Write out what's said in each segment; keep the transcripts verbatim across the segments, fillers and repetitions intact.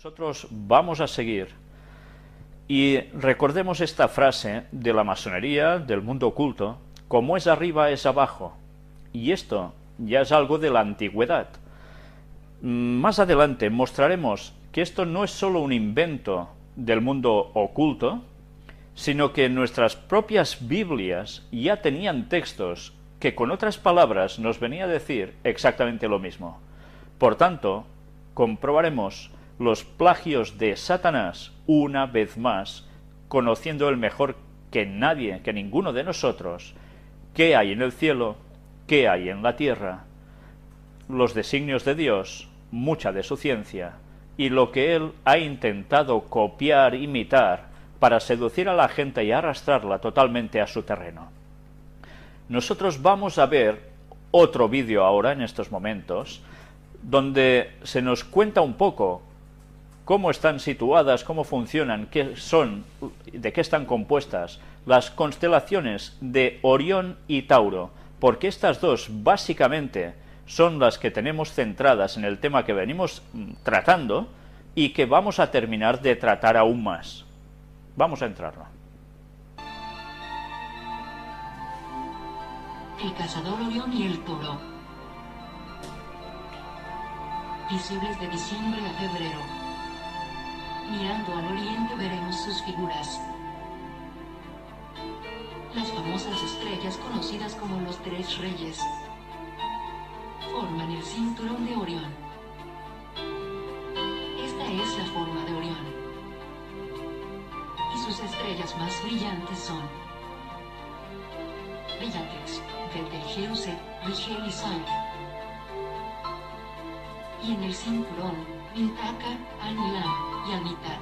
Nosotros vamos a seguir y recordemos esta frase de la masonería, del mundo oculto: como es arriba es abajo. Y esto ya es algo de la antigüedad. Más adelante mostraremos que esto no es solo un invento del mundo oculto, sino que nuestras propias Biblias ya tenían textos que con otras palabras nos venía a decir exactamente lo mismo. Por tanto, comprobaremos los plagios de Satanás una vez más, conociendo él mejor que nadie, que ninguno de nosotros, qué hay en el cielo, qué hay en la tierra, los designios de Dios, mucha de su ciencia, y lo que él ha intentado copiar, imitar, para seducir a la gente y arrastrarla totalmente a su terreno. Nosotros vamos a ver otro vídeo ahora, en estos momentos, donde se nos cuenta un poco cómo están situadas, cómo funcionan, qué son, de qué están compuestas las constelaciones de Orión y Tauro, porque estas dos básicamente son las que tenemos centradas en el tema que venimos tratando y que vamos a terminar de tratar aún más. Vamos a entrarlo. El cazador Orión y el toro. Visibles de diciembre a febrero. Mirando al oriente veremos sus figuras. Las famosas estrellas conocidas como los tres reyes forman el cinturón de Orión. Esta es la forma de Orión. Y sus estrellas más brillantes son Bellatrix, Betelgeuse, Rigel y Sol. Y en el cinturón, Mintaka, Anilam y Anitak.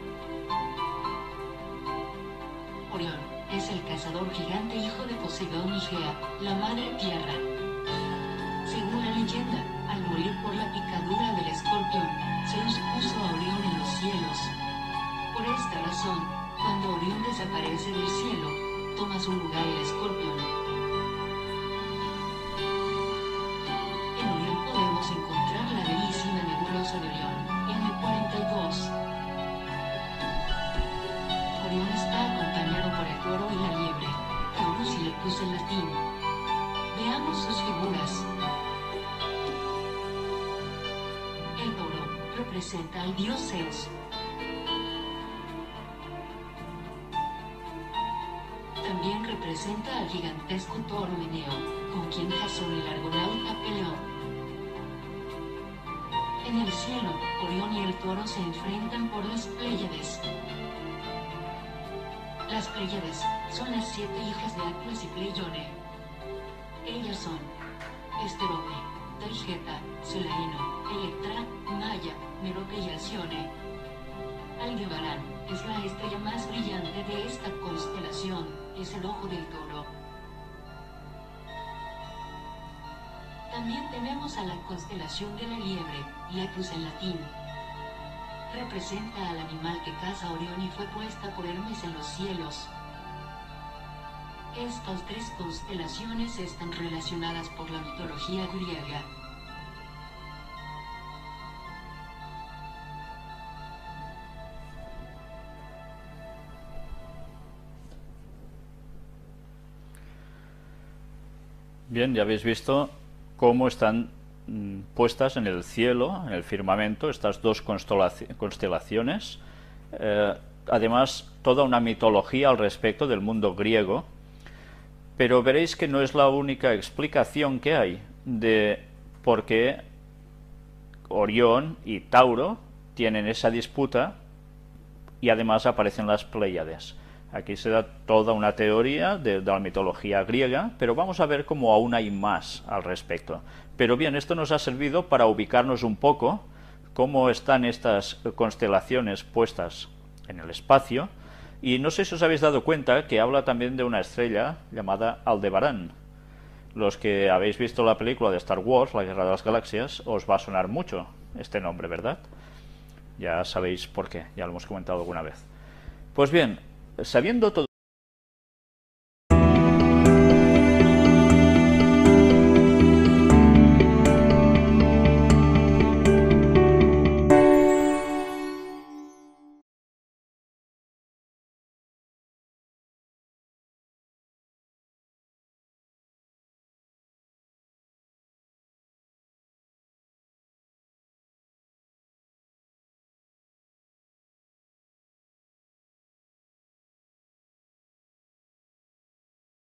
Orión es el cazador gigante hijo de Poseidón y Gea, la madre tierra. Según la leyenda, al morir por la picadura del escorpión, Zeus puso a Orión en los cielos. Por esta razón, cuando Orión desaparece del cielo, toma su lugar el escorpión. En Orión podemos encontrar la bellísima nebulosa de Orión, eme cuarenta y dos. Orión está acompañado por el toro y la liebre, Taurus y Lepus en latín. Veamos sus figuras. El toro representa al dios Zeus. También representa al gigantesco toro Meneo, con quien Jasón el argonauta peleó. En el cielo, Orión y el toro se enfrentan por las Pléyades. Las Pléyades son las siete hijas de Atlas y Pleione. Ellas son Esterope, Taigeta, Solaino, Electra, Maya, Merope y Alcione. Aldebarán es la estrella más brillante de esta constelación, es el ojo del toro. También tenemos a la constelación de la liebre, Lepus en latín. Representa al animal que caza Orión y fue puesta por Hermes en los cielos. Estas tres constelaciones están relacionadas por la mitología griega. Bien, ya habéis visto cómo están mm, puestas en el cielo, en el firmamento, estas dos constelaciones. Eh, además, toda una mitología al respecto del mundo griego. Pero veréis que no es la única explicación que hay de por qué Orión y Tauro tienen esa disputa y además aparecen las Pléyades. Aquí se da toda una teoría de, de la mitología griega, pero vamos a ver cómo aún hay más al respecto. Pero bien, esto nos ha servido para ubicarnos un poco cómo están estas constelaciones puestas en el espacio. Y no sé si os habéis dado cuenta que habla también de una estrella llamada Aldebarán. Los que habéis visto la película de Star Wars, La Guerra de las Galaxias, os va a sonar mucho este nombre, ¿verdad? Ya sabéis por qué, ya lo hemos comentado alguna vez. Pues bien, sabiendo todo